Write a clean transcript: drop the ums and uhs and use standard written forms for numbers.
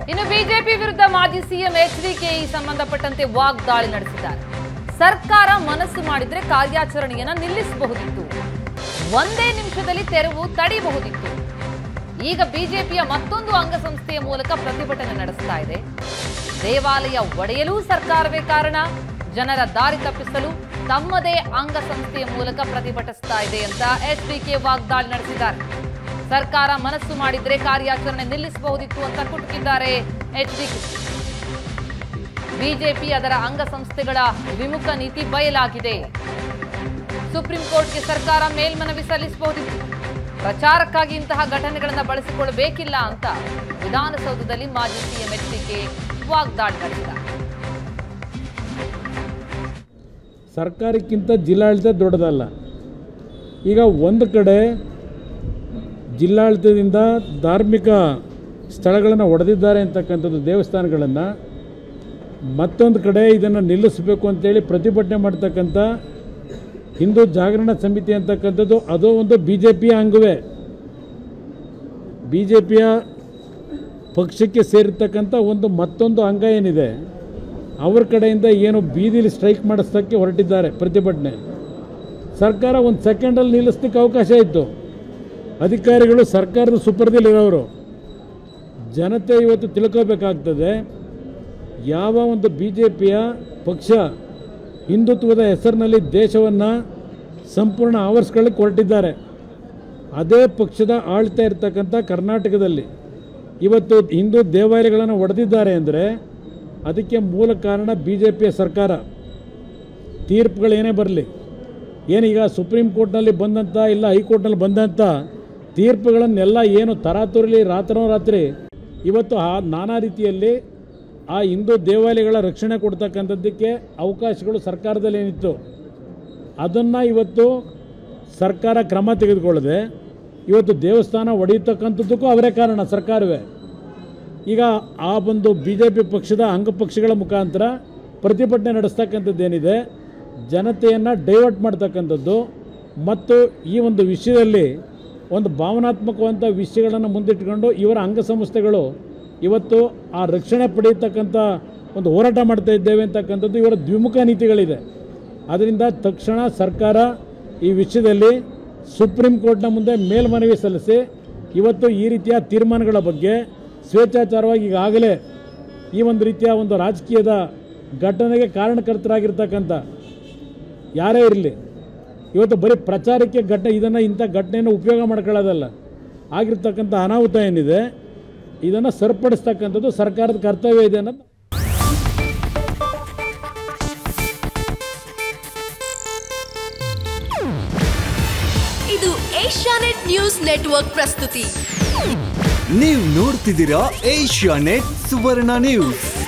ಇನ್ನು ಬಿಜೆಪಿ ವಿರುದ್ಧ ಮಾಜಿ ಸಿಎಂ ಎಚ್ಡಿಕೆ ಈ ಸಂಬಂಧಪಟ್ಟಂತೆ ವಾಗ್ದಾಳಿ ನಡೆಸಿದ್ದಾರೆ. ಸರ್ಕಾರ ಮನಸ್ಸು ಮಾಡಿದ್ರೆ ಕಾರ್ಯಾಚರಣೆಯನ್ನ ನಿಲ್ಲಿಸಬಹುದಿತ್ತು, ಒಂದೇ ನಿಮಿಷದಲ್ಲಿ ತೆರವು ತಡೆಯಬಹುದಿತ್ತು. ಈಗ ಬಿಜೆಪಿಯ ಮತ್ತೊಂದು ಅಂಗಸಂಸ್ಥೆಯ ಮೂಲಕ ಪ್ರತಿಭಟನೆ ನಡೆಸ್ತಾ ಇದೆ. ದೇವಾಲಯ ಒಡೆಯಲು ಸರ್ಕಾರವೇ ಕಾರಣ, ಜನರ ದಾರಿ ತಪ್ಪಿಸಲು ತಮ್ಮದೇ ಅಂಗಸಂಸ್ಥೆಯ ಮೂಲಕ ಪ್ರತಿಭಟಿಸ್ತಾ ಇದೆ ಅಂತ ಎಚ್ಡಿಕೆ ವಾಗ್ದಾಳಿ ನಡೆಸಿದ್ದಾರೆ. ಸರ್ಕಾರ ಮನಸ್ಸು ಮಾಡಿದ್ರೆ ಕಾರ್ಯಾಚರಣೆ ನಿಲ್ಲಿಸಬಹುದಿತ್ತು ಅಂತ ಕುಟುಕಿದ್ದಾರೆ ಎಚ್ಡಿಕೆ. ಬಿಜೆಪಿ ಅದರ ಅಂಗಸಂಸ್ಥೆಗಳ ವಿಮುಖ ನೀತಿ ಬಯಲಾಗಿದೆ. ಸುಪ್ರೀಂ ಕೋರ್ಟ್ಗೆ ಸರ್ಕಾರ ಮೇಲ್ಮನವಿ ಸಲ್ಲಿಸಬಹುದಿತ್ತು. ಪ್ರಚಾರಕ್ಕಾಗಿ ಇಂತಹ ಘಟನೆಗಳನ್ನು ಬಳಸಿಕೊಳ್ಳಬೇಕಿಲ್ಲ ಅಂತ ವಿಧಾನಸೌಧದಲ್ಲಿ ಮಾಜಿ ಸಿಎಂ ಎಚ್ಡಿಕೆ ವಾಗ್ದಾಳಿ ನಡೆಸಿದ್ದಾರೆ. ಸರ್ಕಾರಕ್ಕಿಂತ ಜಿಲ್ಲಾಡಳಿತ ದೊಡ್ಡದಲ್ಲ. ಈಗ ಒಂದು ಕಡೆ ಜಿಲ್ಲಾಡಳಿತದಿಂದ ಧಾರ್ಮಿಕ ಸ್ಥಳಗಳನ್ನು ಒಡೆದಿದ್ದಾರೆ ಅಂತಕ್ಕಂಥದ್ದು, ದೇವಸ್ಥಾನಗಳನ್ನು, ಮತ್ತೊಂದು ಕಡೆ ಇದನ್ನು ನಿಲ್ಲಿಸಬೇಕು ಅಂತೇಳಿ ಪ್ರತಿಭಟನೆ ಮಾಡ್ತಕ್ಕಂಥ ಹಿಂದೂ ಜಾಗರಣ ಸಮಿತಿ ಅಂತಕ್ಕಂಥದ್ದು ಅದು ಒಂದು ಬಿ ಜೆ ಪಿಯ ಅಂಗವೇ. ಬಿ ಜೆ ಪಿಯ ಪಕ್ಷಕ್ಕೆ ಸೇರಿರ್ತಕ್ಕಂಥ ಒಂದು ಮತ್ತೊಂದು ಅಂಗ ಏನಿದೆ, ಅವ್ರ ಕಡೆಯಿಂದ ಏನು ಬೀದಿಲಿ ಸ್ಟ್ರೈಕ್ ಮಾಡಿಸೋಕ್ಕೆ ಹೊರಟಿದ್ದಾರೆ ಪ್ರತಿಭಟನೆ. ಸರ್ಕಾರ ಒಂದು ಸೆಕೆಂಡಲ್ಲಿ ನಿಲ್ಲಿಸಲಿಕ್ಕೆ ಅವಕಾಶ ಇತ್ತು. ಅಧಿಕಾರಿಗಳು ಸರ್ಕಾರದ ಸುಪರ್ದಿಲಿರೋರು. ಜನತೆ ಇವತ್ತು ತಿಳ್ಕೋಬೇಕಾಗ್ತದೆ, ಯಾವ ಒಂದು ಬಿ ಜೆ ಪಿಯ ಪಕ್ಷ ಹಿಂದುತ್ವದ ಹೆಸರಿನಲ್ಲಿ ದೇಶವನ್ನು ಸಂಪೂರ್ಣ ಆವರಿಸ್ಕೊಳ್ಳಿಕ್ಕೆ ಹೊರಟಿದ್ದಾರೆ, ಅದೇ ಪಕ್ಷದ ಆಳ್ತಾ ಇರ್ತಕ್ಕಂಥ ಕರ್ನಾಟಕದಲ್ಲಿ ಇವತ್ತು ಹಿಂದೂ ದೇವಾಲಯಗಳನ್ನು ಒಡೆದಿದ್ದಾರೆ ಅಂದರೆ ಅದಕ್ಕೆ ಮೂಲ ಕಾರಣ ಬಿ ಜೆ ಪಿಯ ಸರ್ಕಾರ. ತೀರ್ಪುಗಳೇನೇ ಬರಲಿ, ಏನೀಗ ಸುಪ್ರೀಂ ಕೋರ್ಟ್ನಲ್ಲಿ ಬಂದಂಥ ಇಲ್ಲ ಹೈಕೋರ್ಟ್ನಲ್ಲಿ ಬಂದಂಥ ತೀರ್ಪುಗಳನ್ನೆಲ್ಲ ಏನು ತರಾತುರಿಲಿ ರಾತ್ರೋರಾತ್ರಿ ಇವತ್ತು ನಾನಾ ರೀತಿಯಲ್ಲಿ ಆ ಹಿಂದೂ ದೇವಾಲಯಗಳ ರಕ್ಷಣೆ ಕೊಡ್ತಕ್ಕಂಥದ್ದಕ್ಕೆ ಅವಕಾಶಗಳು ಸರ್ಕಾರದಲ್ಲಿ ಏನಿತ್ತು ಅದನ್ನು ಇವತ್ತು ಸರ್ಕಾರ ಕ್ರಮ ತೆಗೆದುಕೊಳ್ಳದೆ ಇವತ್ತು ದೇವಸ್ಥಾನ ಒಡೆಯತಕ್ಕಂಥದ್ದಕ್ಕೂ ಅವರೇ ಕಾರಣ, ಸರ್ಕಾರವೇ. ಈಗ ಆ ಒಂದು ಬಿ ಜೆ ಪಿ ಪಕ್ಷದ ಅಂಗಪಕ್ಷಗಳ ಮುಖಾಂತರ ಪ್ರತಿಭಟನೆ ನಡೆಸ್ತಕ್ಕಂಥದ್ದೇನಿದೆ, ಜನತೆಯನ್ನು ಡೈವರ್ಟ್ ಮಾಡ್ತಕ್ಕಂಥದ್ದು ಮತ್ತು ಈ ಒಂದು ವಿಷಯದಲ್ಲಿ ಒಂದು ಭಾವನಾತ್ಮಕವಂಥ ವಿಷಯಗಳನ್ನು ಮುಂದಿಟ್ಟುಕೊಂಡು ಇವರ ಅಂಗಸಂಸ್ಥೆಗಳು ಇವತ್ತು ಆ ರಕ್ಷಣೆ ಪಡೆಯತಕ್ಕಂಥ ಒಂದು ಹೋರಾಟ ಮಾಡ್ತಾ ಇದ್ದೇವೆ ಅಂತಕ್ಕಂಥದ್ದು ಇವರ ದ್ವಿಮುಖ ನೀತಿಗಳಿದೆ. ಅದರಿಂದ ತಕ್ಷಣ ಸರ್ಕಾರ ಈ ವಿಷಯದಲ್ಲಿ ಸುಪ್ರೀಂ ಕೋರ್ಟ್ನ ಮುಂದೆ ಮೇಲ್ಮನವಿ ಸಲ್ಲಿಸಿ ಇವತ್ತು ಈ ರೀತಿಯ ತೀರ್ಮಾನಗಳ ಬಗ್ಗೆ ಸ್ವೇಚ್ಛಾಚಾರವಾಗಿ ಈಗಾಗಲೇ ಈ ಒಂದು ರೀತಿಯ ಒಂದು ರಾಜಕೀಯದ ಘಟನೆಗೆ ಕಾರಣಕರ್ತರಾಗಿರ್ತಕ್ಕಂಥ ಯಾರೇ ಇರಲಿ ಇವತ್ತು ಬರೀ ಪ್ರಚಾರಕ್ಕೆ ಇದನ್ನು ಇಂಥ ಘಟನೆಯನ್ನು ಉಪಯೋಗ ಮಾಡ್ಕೊಳ್ಳೋದಲ್ಲ, ಆಗಿರ್ತಕ್ಕಂಥ ಅನಾಹುತ ಏನಿದೆ ಇದನ್ನು ಸರಿಪಡಿಸ್ತಕ್ಕಂಥದ್ದು ಸರ್ಕಾರದ ಕರ್ತವ್ಯ ಇದೆ ಅನ್ನೋದು. ಇದು ಏಷ್ಯಾನೆಟ್ ನ್ಯೂಸ್ ನೆಟ್ವರ್ಕ್ ಪ್ರಸ್ತುತಿ. ನೀವು ನೋಡ್ತಿದ್ದೀರಾ ಏಷ್ಯಾನೆಟ್ ಸುವರ್ಣ ನ್ಯೂಸ್.